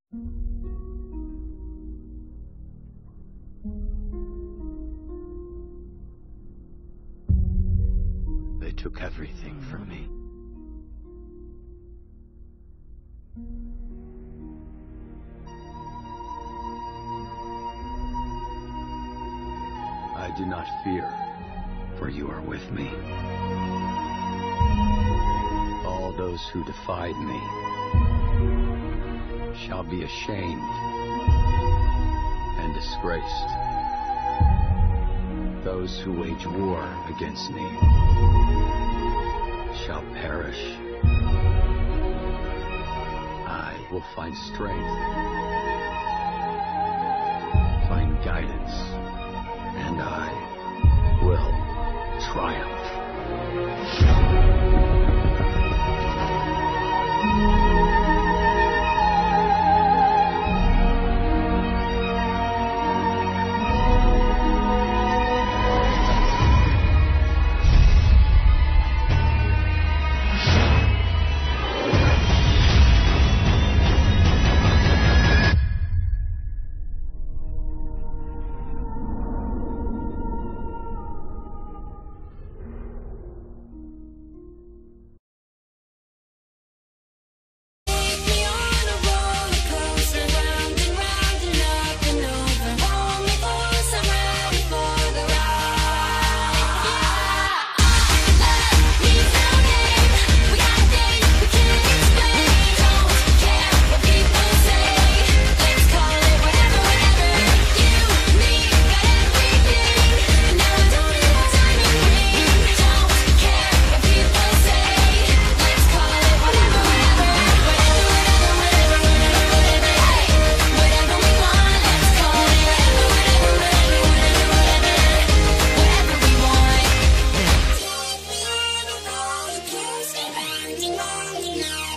They took everything from me. I do not fear, for you are with me. All those who defied me shall be ashamed and disgraced. Those who wage war against me shall perish. I will find strength, find guidance, and I will triumph. Now